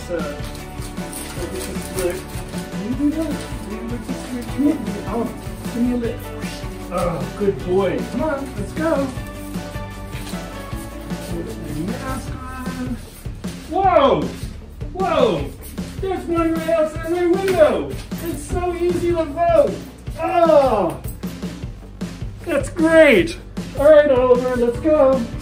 get this flick. You do that. You lick this switch. Give me a lick. Oh, good boy. Come on, let's go. Put the mask on. Whoa! Whoa! There's one right outside my window. It's so easy to vote. Oh! That's great. All right, Oliver, let's go.